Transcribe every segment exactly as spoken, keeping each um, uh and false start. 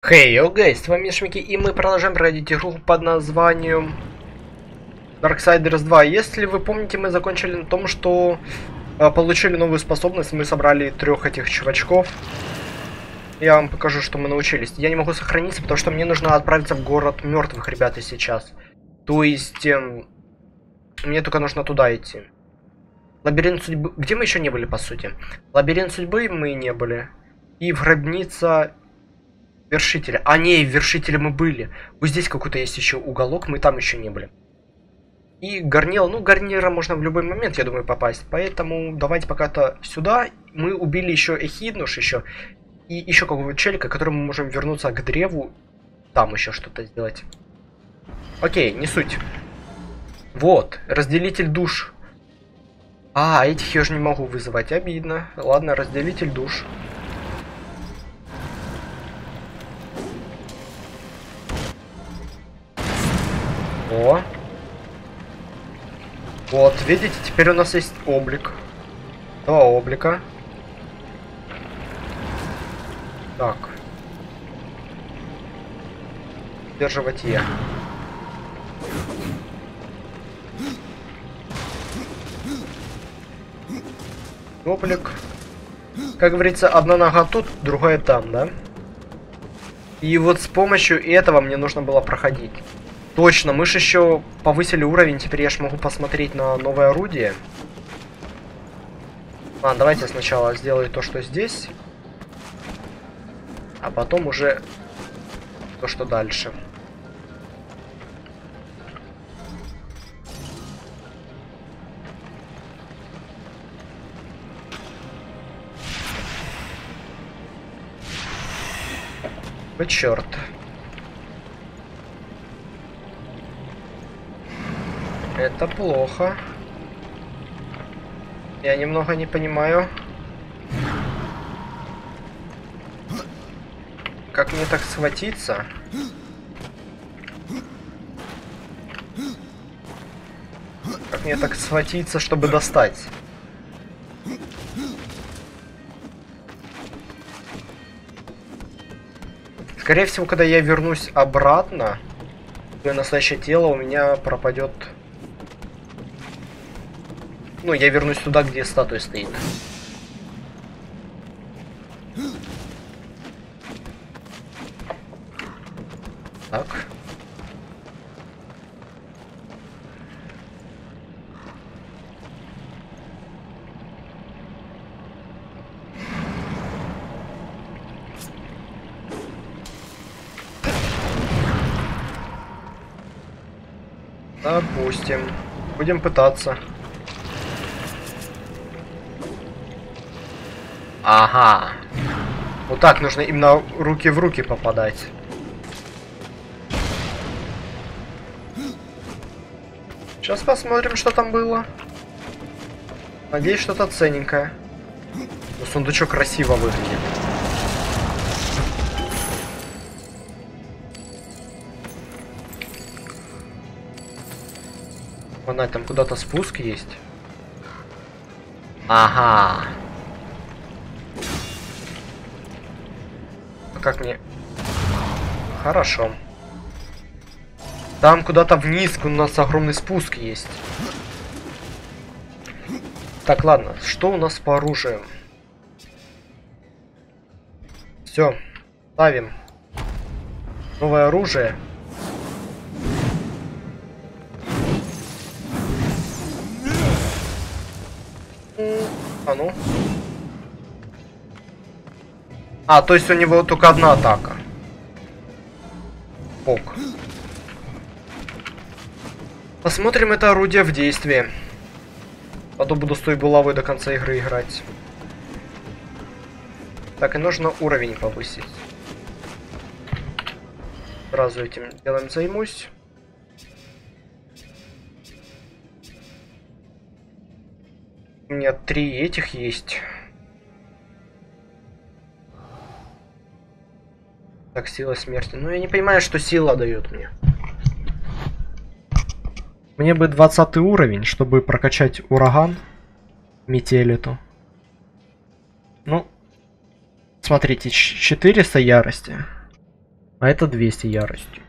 Хей, hey, окей, с вами Шмики, и мы продолжаем проходить игру под названием Darksiders два. Если вы помните, мы закончили на том, что э, получили новую способность, мы собрали трех этих чувачков. Я вам покажу, что мы научились. Я не могу сохраниться, потому что мне нужно отправиться в город мертвых, ребята, сейчас. То есть, э, мне только нужно туда идти. Лабиринт судьбы... Где мы еще не были, по сути? Лабиринт судьбы мы не были. И в гробница... Вершителя. А, не, в Вершителе мы были. Вот здесь какой-то есть еще уголок, мы там еще не были. И Гарнил, ну, Гарнира можно в любой момент, я думаю, попасть. Поэтому давайте пока-то сюда. Мы убили еще Эхиднуш еще. И еще какого-то челика, который мы можем вернуться к древу. Там еще что-то сделать. Окей, не суть. Вот, разделитель душ. А, этих я уже не могу вызывать, обидно. Ладно, разделитель душ. О. Вот, видите, теперь у нас есть облик. Два облика. Так. Удерживать Е. Облик. Как говорится, одна нога тут, другая там, да? И вот с помощью этого мне нужно было проходить. Точно, мы же еще повысили уровень, теперь я ж могу посмотреть на новое орудие. Ладно, давайте сначала сделаю то, что здесь. А потом уже то, что дальше. Вы черт. Это плохо. Я немного не понимаю. Как мне так схватиться? Как мне так схватиться, чтобы достать? Скорее всего, когда я вернусь обратно, в настоящее тело у меня пропадет... Ну, я вернусь туда, где статуя стоит. Так. Допустим. Будем пытаться. Ага. Вот так нужно именно руки в руки попадать. Сейчас посмотрим, что там было. Надеюсь, что-то ценненькое. Но сундучок красиво выглядит. Вон, там куда-то спуск есть. Ага. Как мне... Хорошо. Там куда-то вниз у нас огромный спуск есть. Так, ладно. Что у нас по оружию? Все. Ставим. Новое оружие. А ну. А, то есть у него только одна атака. Ок. Посмотрим это орудие в действии. А то буду с той булавой до конца игры играть. Так, и нужно уровень повысить. Сразу этим делом займусь. У меня три этих есть. Так, сила смерти. Ну, я не понимаю, что сила дает мне. Мне бы двадцатый уровень, чтобы прокачать ураган. Метель эту. Ну, смотрите, четыреста ярости. А это двести ярости.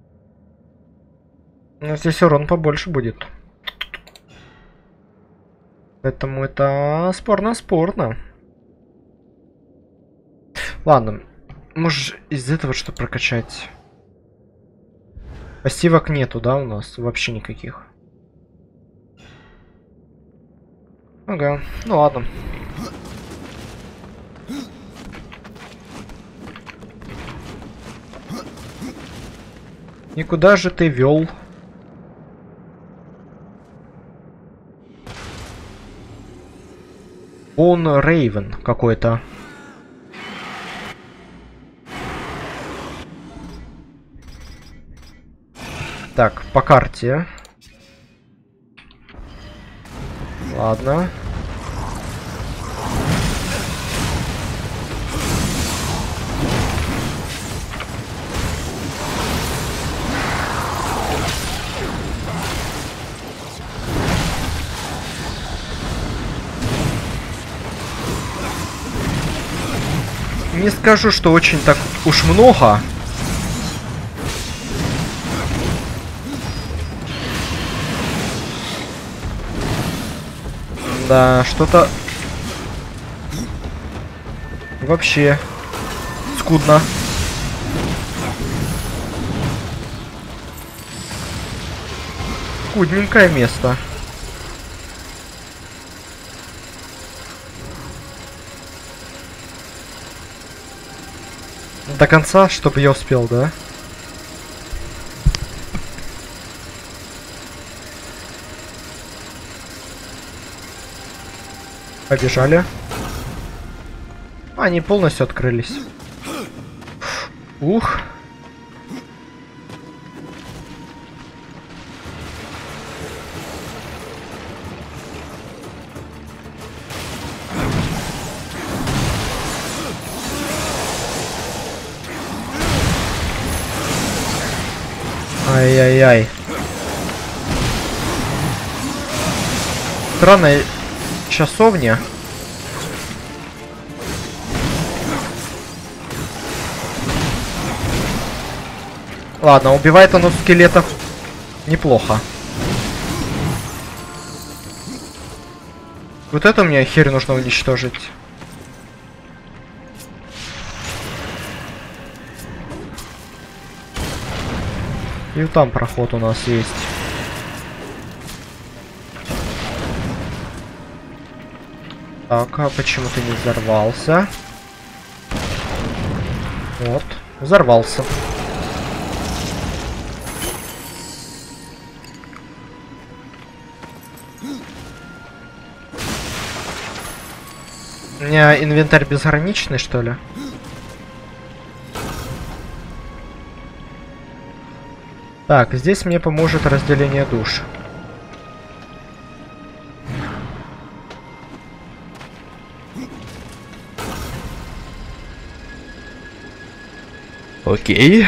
Но здесь урон побольше будет. Поэтому это спорно-спорно. Ладно. Может из этого что прокачать? Пассивок нету, да, у нас? Вообще никаких. Ага, ну ладно. Никуда же ты вел? Он Рейвен какой-то. Так, по карте. Ладно. Не скажу, что очень так уж много. Да, что-то вообще скудно. Скудненькое место. До конца, чтобы я успел, да? Побежали. Они полностью открылись. Ух. Ай-яй-яй. Странная часовня. Ладно, убивает оно скелетов неплохо. Вот это мне херь нужно уничтожить. И там проход у нас есть. Так, а почему ты не взорвался? Вот, взорвался. У меня инвентарь безграничный, что ли? Так, здесь мне поможет разделение душ. Окей.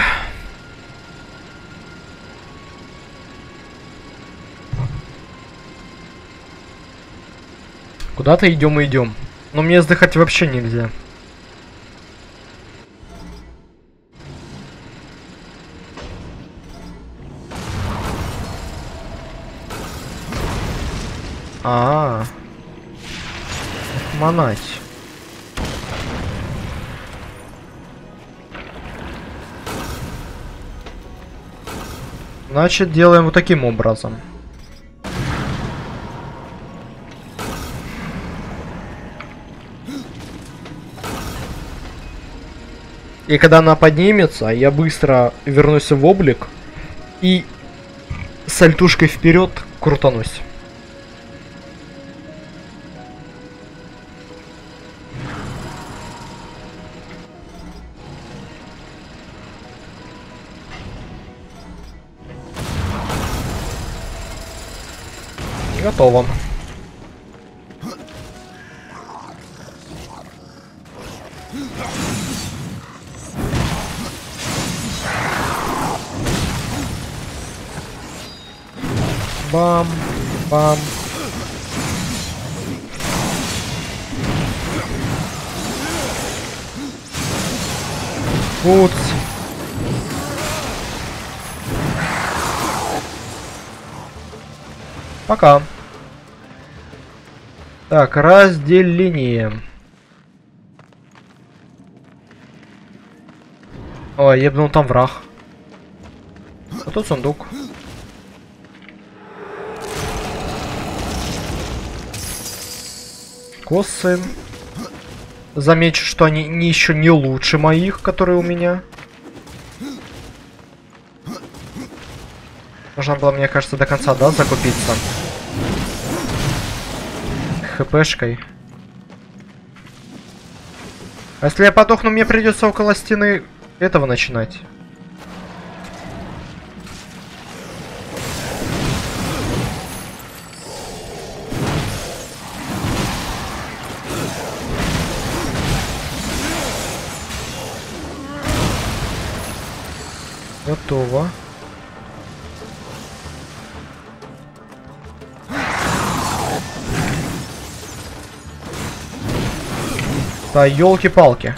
Куда-то идем и идем. Но мне вздыхать вообще нельзя. А, -а, -а. Манать. Значит, делаем вот таким образом. И когда она поднимется, я быстро вернусь в облик и с альтушкой вперед крутанусь. Готово. Бам, бам. Пуц. Пока. Так, разделение. Ой, ебнул, там враг. А тут сундук. Косы. Замечу, что они не еще не лучше моих, которые у меня. Нужно было, мне кажется, до конца, да, закупиться. ХПшкой. А если я подохну, мне придется около стены этого начинать. Готово. Да, елки-палки.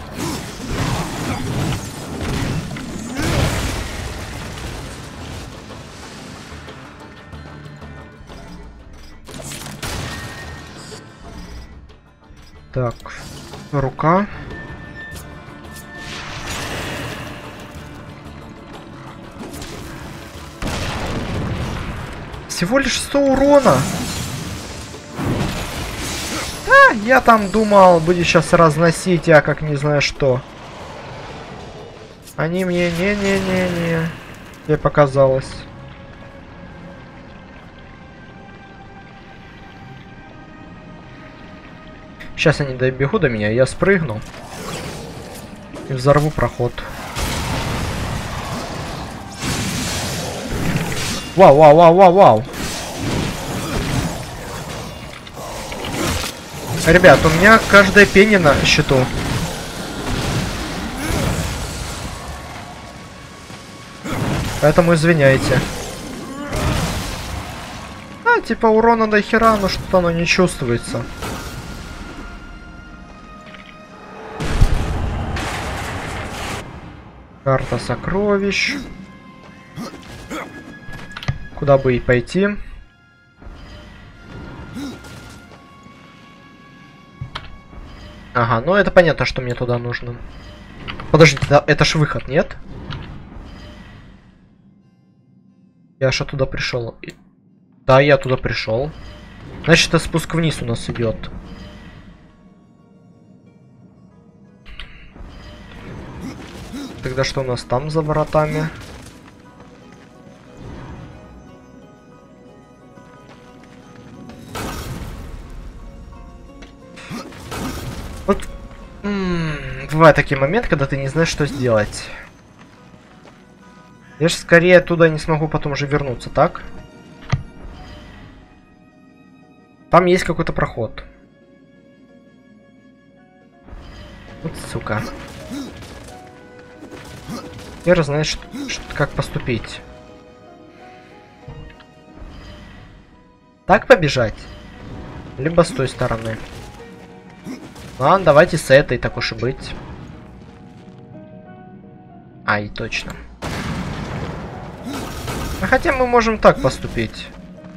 Так, рука. Всего лишь сто урона. А, я там думал, будет сейчас разносить, я как не знаю что. Они мне не-не-не-не. Мне показалось. Сейчас они добегут до меня, я спрыгну. И взорву проход. Вау, вау, вау, вау, вау. Ребят, у меня каждая пенни на счету. Поэтому извиняйте. А, типа урона до хера, но что-то оно не чувствуется. Карта сокровищ. Куда бы и пойти? Ага, ну это понятно, что мне туда нужно. Подождите, да, это ж выход, нет? Я же туда пришел. Да, я туда пришел. Значит, это спуск вниз у нас идет. Тогда что у нас там за воротами? Вот м-м, бывают такие моменты, когда ты не знаешь, что сделать. Я же скорее оттуда не смогу потом уже вернуться, так? Там есть какой-то проход. Вот сука. Теперь знаешь, что, что, как поступить. Так побежать? Либо с той стороны. Ладно, давайте с этой, так уж и быть. Ай, точно. А хотя мы можем так поступить.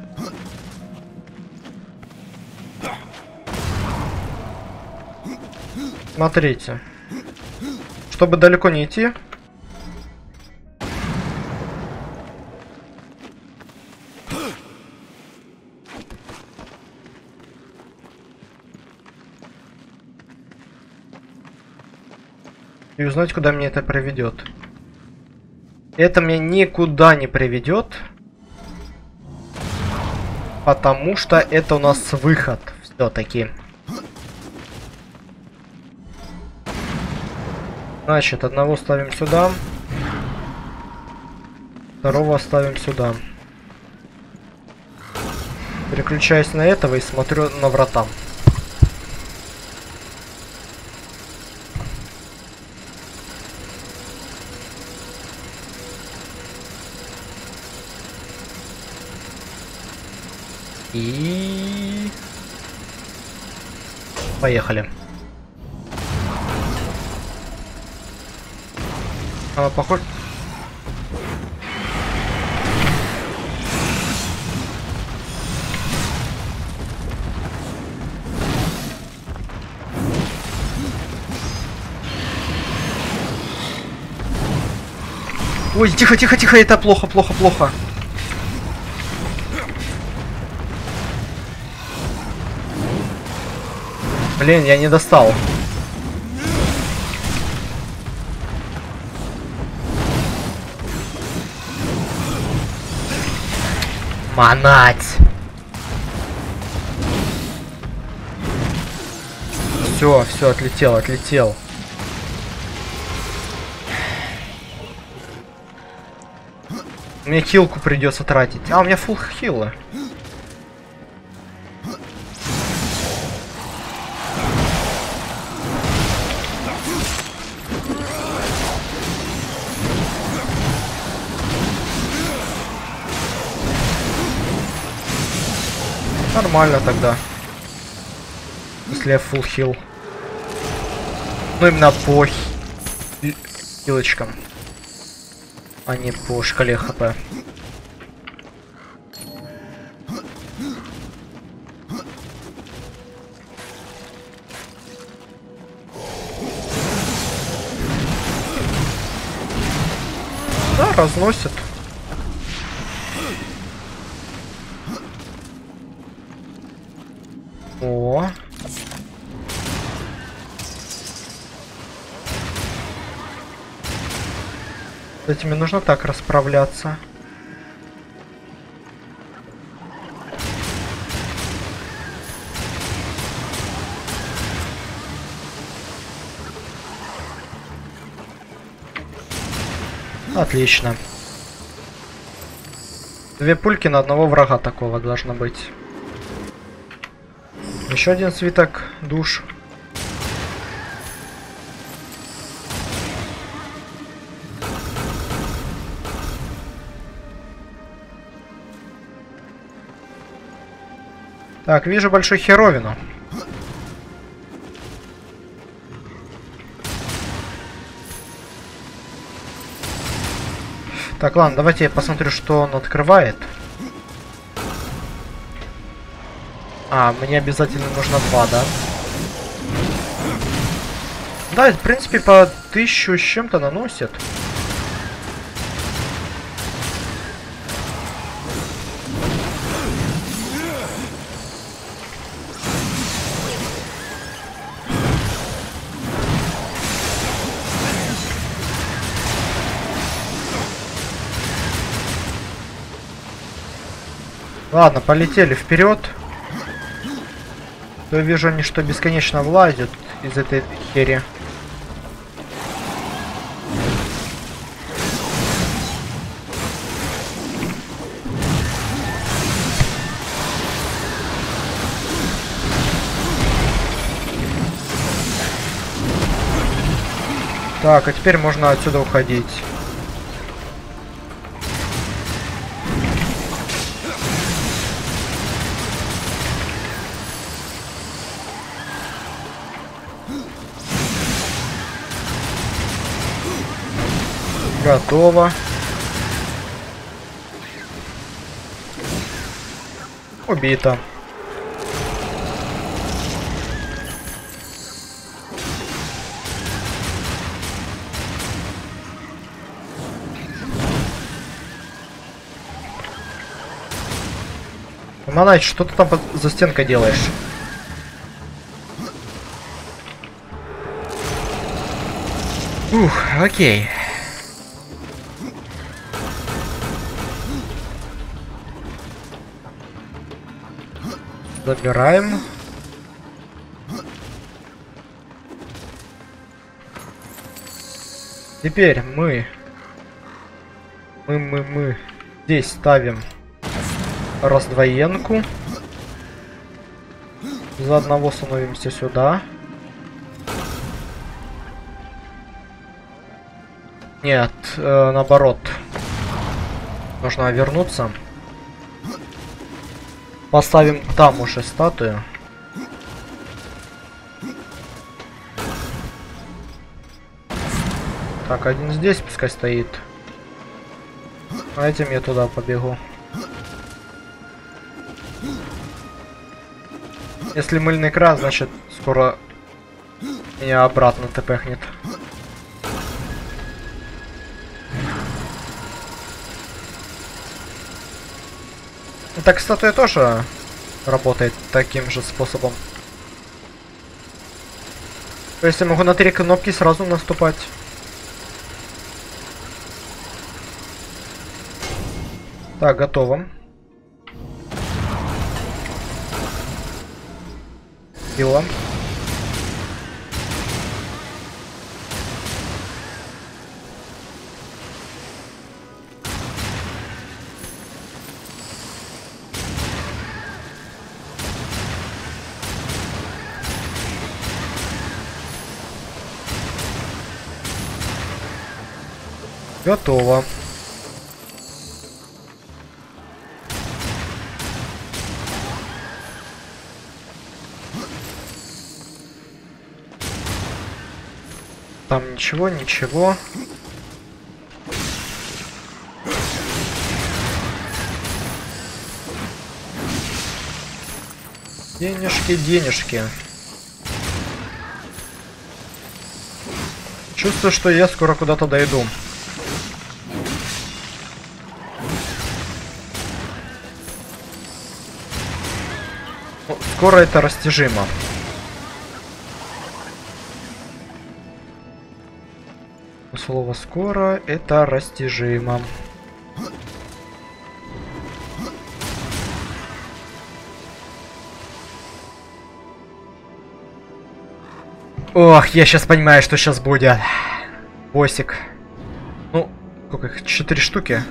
Смотрите. Чтобы далеко не идти. И узнать, куда мне это приведет. Это меня никуда не приведет. Потому что это у нас выход. Все-таки. Значит, одного ставим сюда. Второго ставим сюда. Переключаюсь на этого и смотрю на врата. И... Поехали. А, похоже... Ой, тихо, тихо, тихо, это плохо, плохо, плохо. Блин, я не достал. Манать. Все, все, отлетел, отлетел. Мне хилку придется тратить. А, у меня фулл хилла. Нормально тогда. Если я фулл хил. Ну именно по хилочкам, а не по шкале хп. Да, разносит. О. С этими нужно так расправляться. Отлично. Две пульки на одного врага такого должно быть. Еще один свиток душ. Так, вижу большую херовину. Так, ладно, давайте я посмотрю, что он открывает. А, мне обязательно нужно два, да? Да, в принципе, по тысячу с чем-то наносит. Ладно, полетели вперед. Я вижу, они что бесконечно влазят из этой хери. Так, а теперь можно отсюда уходить. Готово. Убито. Манач, что ты там под... за стенкой делаешь? Ух, окей. Забираем. Теперь мы... Мы, мы, мы здесь ставим раздвоенку. За одного становимся сюда. Нет, э, наоборот. Нужно вернуться. Поставим там уже статую. Так, один здесь пускай стоит. А этим я туда побегу. Если мыльный кран, значит скоро меня обратно тпхнет. Так, статуя тоже работает таким же способом. То есть я могу на три кнопки сразу наступать. Так, готово. Пила. Готово. Там ничего, ничего. Денежки, денежки. Чувствую, что я скоро куда-то дойду. Ну, скоро это растяжимо. Слово «скоро» это растяжимо. Ох, я сейчас понимаю, что сейчас будет. Босик. Ну, сколько их? Четыре штуки.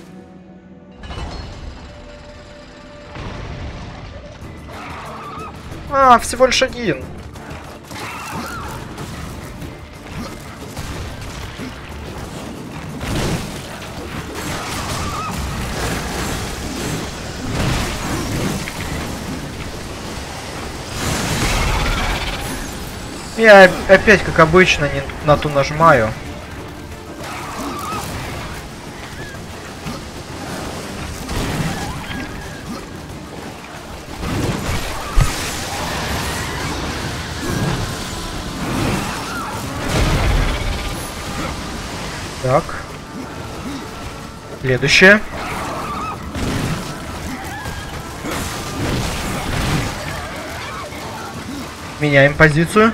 А, всего лишь один. Я опять, как обычно, не на ту нажимаю. Так. Следующее. Меняем позицию.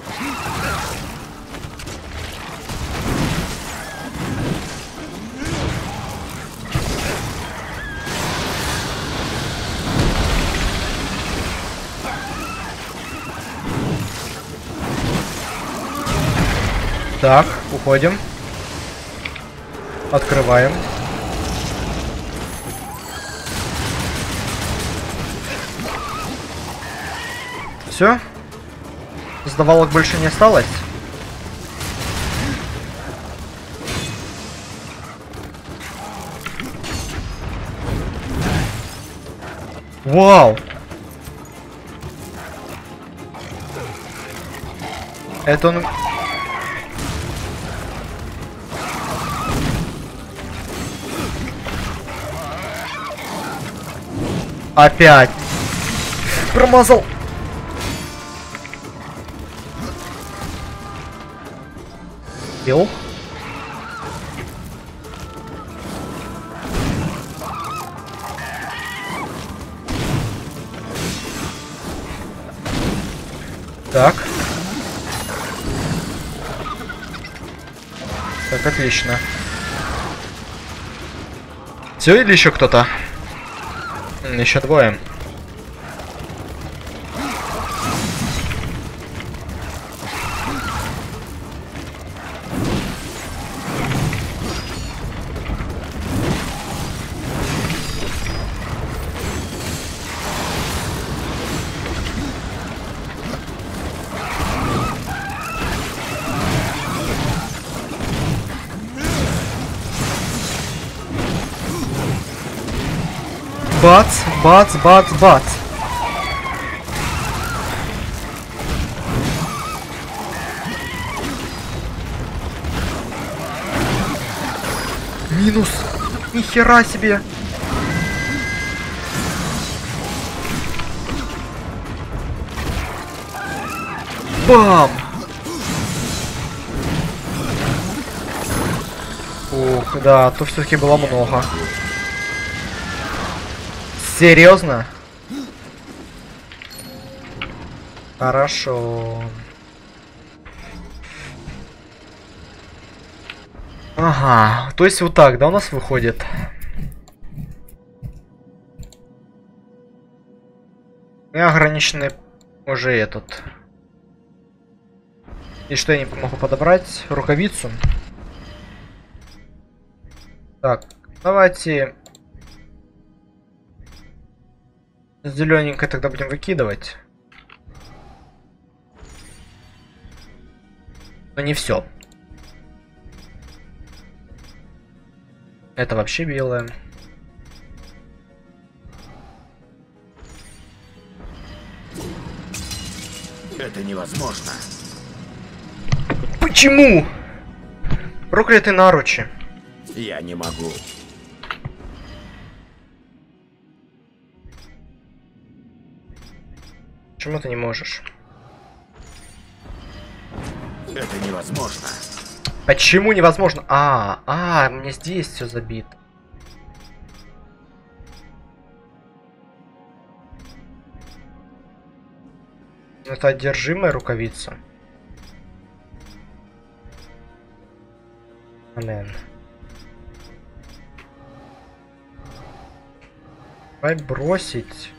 Так, уходим. Открываем. Все? Сдавалок больше не осталось? Вау! Это он... Опять. Промазал. Бил. Так. Так, отлично. Все или еще кто-то? Еще двое. Бац, бац, бац, бац. Минус. Нихера себе. Бам. Ух, да, то все-таки было много. Серьезно? Хорошо. Ага, то есть вот так, да, у нас выходит? И ограниченный уже этот. И что я не могу подобрать? Рукавицу. Так, давайте зелененькое тогда будем выкидывать. Но не все. Это вообще белое. Это невозможно. Почему? Проклятые наручи. Я не могу. Почему ты не можешь? Это невозможно. Почему невозможно? А, а, мне здесь все забито. Это одержимая рукавица. Блин. Давай бросить.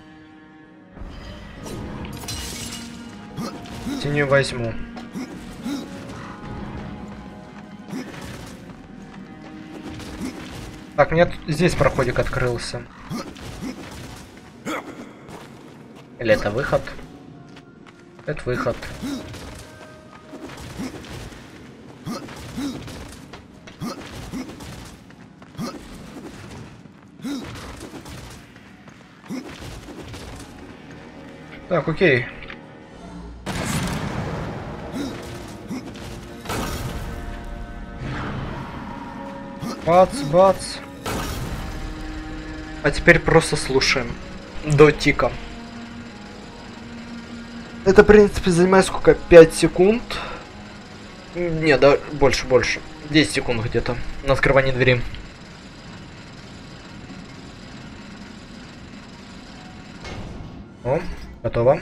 Тенью возьму. Так, мне тут здесь проходик открылся. Или это выход? Это выход. Так, окей. Бац, бац. А теперь просто слушаем. До тика. Это, в принципе, занимает сколько? пять секунд? Не, да, больше, больше. десять секунд где-то на открывание двери. О, готово.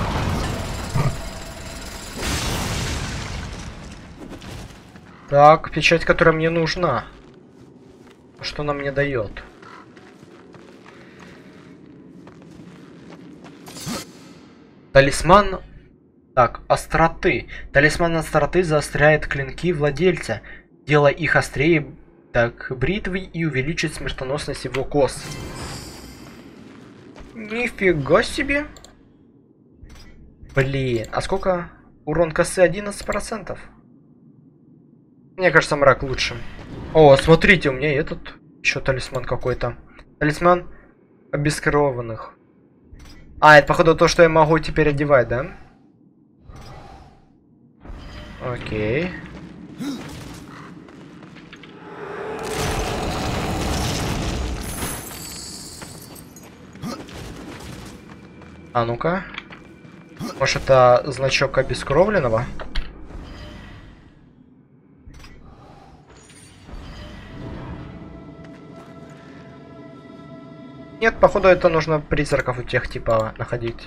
Так, печать, которая мне нужна. Что она мне дает? Талисман. Так, остроты. Талисман остроты заостряет клинки владельца, делая их острее, так, бритвой, и увеличит смертоносность его кос. Нифига себе. Блин, а сколько? Урон косы одиннадцать процентов. Мне кажется, мрак лучше. О, смотрите, у меня этот еще талисман какой-то. Талисман обескровенных. А, это походу то, что я могу теперь одевать, да? Окей. А ну-ка. Может, это значок обескровленного? Нет, походу это нужно призраков у тех типа находить.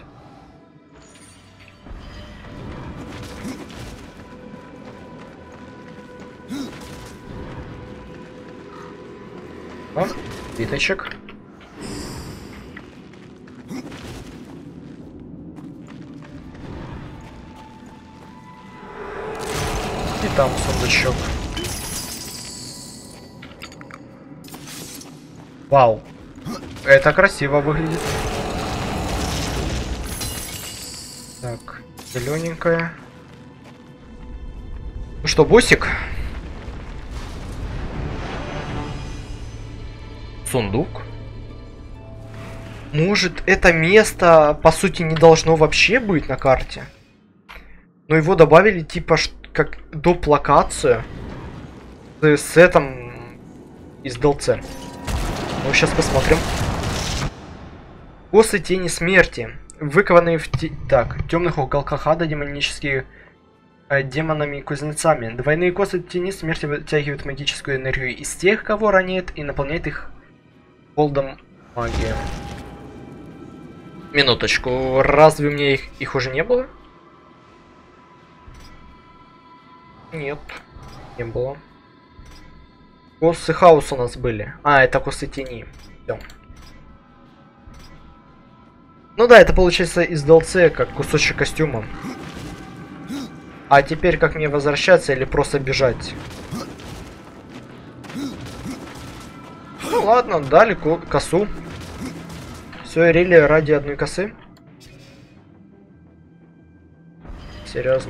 О, биточек. И там сундучок. Вау. Это красиво выглядит. Так, зелененькая. Ну что, боссик? Сундук. Может, это место, по сути, не должно вообще быть на карте. Но его добавили, типа, как доп. Локацию. С сетом из ди эл си. Ну, сейчас посмотрим. Косы тени смерти. Выкованные в те... так, темных уголках ада демонические э, демонами и кузнецами. Двойные косы тени смерти вытягивают магическую энергию из тех, кого ранит, и наполняет их холодом магии. Минуточку, разве у меня их, их уже не было? Нет, не было. Косы хаос у нас были. А, это косы тени. Всё. Ну да, это получается из ди эл си, как кусочек костюма. А теперь как мне возвращаться или просто бежать? Ну ладно, дали ко косу. Все, рели ради одной косы. Серьезно.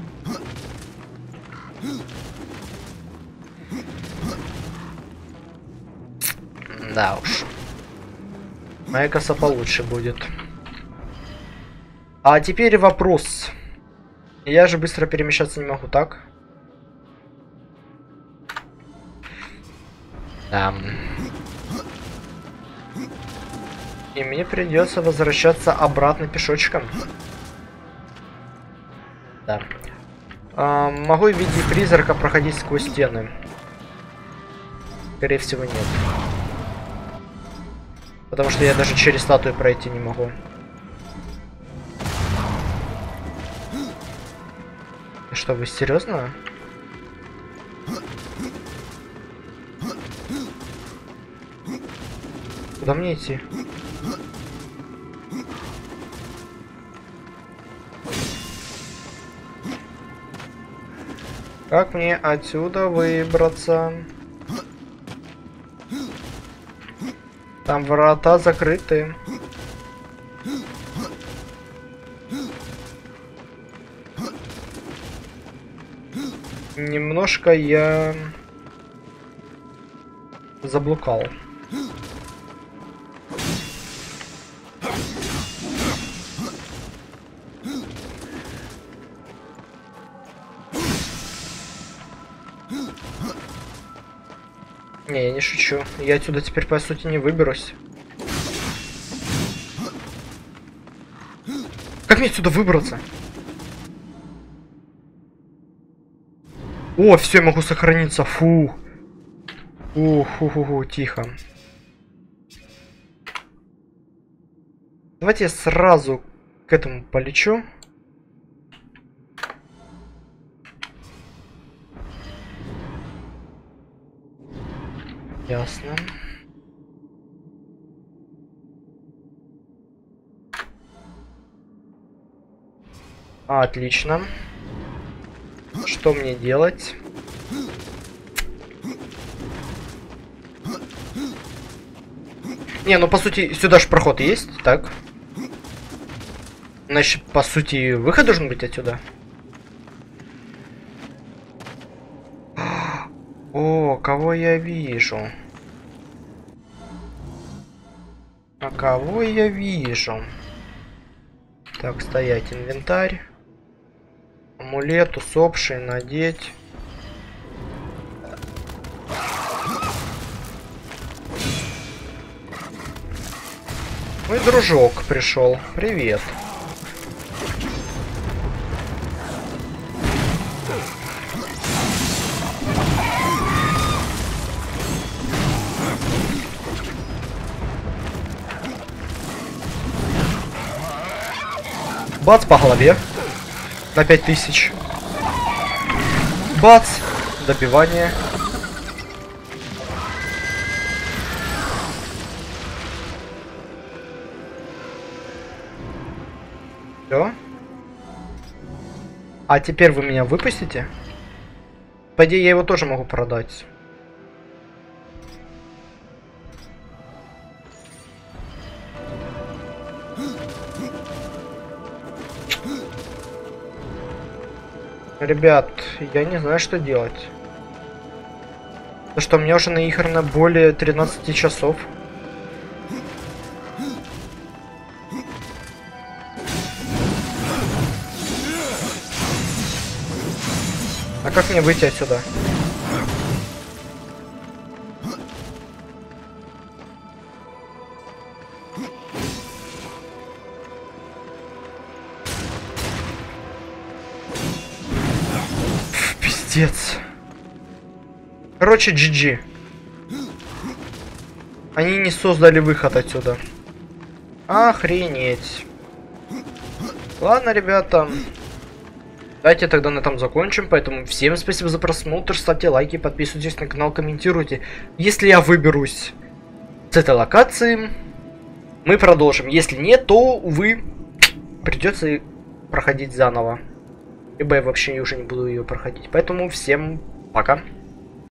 Да уж. Моя коса получше будет. А теперь вопрос. Я же быстро перемещаться не могу, так? Да. И мне придется возвращаться обратно пешочком. Да. А, могу в виде призрака проходить сквозь стены? Скорее всего, нет. Потому что я даже через статую пройти не могу. Что, вы серьезно? Куда мне идти? Как мне отсюда выбраться? Там врата закрыты. Немножко я заблукал. Не, я не шучу. Я отсюда теперь, по сути, не выберусь. Как мне отсюда выбраться? О, все, я могу сохраниться. Фу. Ух, фу, фу, фу, тихо. Давайте я сразу к этому полечу. Ясно. Отлично. Что мне делать? Не, ну по сути сюда же проход есть, так? Значит, по сути, выход должен быть отсюда. О, кого я вижу? А кого я вижу? Так, стоять, инвентарь. Амулет, усопший, надеть. Мой дружок пришел. Привет. Бац по голове. На пять тысяч. Бац. Добивание. Все. А теперь вы меня выпустите? По идее, я его тоже могу продать. Ребят, я не знаю, что делать. Потому что у меня уже наиграно более тринадцати часов. А как мне выйти отсюда? Пиздец. Короче, джи джи. Они не создали выход отсюда. Охренеть. Ладно, ребята. Давайте тогда на этом закончим. Поэтому всем спасибо за просмотр. Ставьте лайки, подписывайтесь на канал, комментируйте. Если я выберусь с этой локации, мы продолжим. Если нет, то, увы, придется проходить заново. Либо я вообще уже не буду ее проходить. Поэтому всем пока.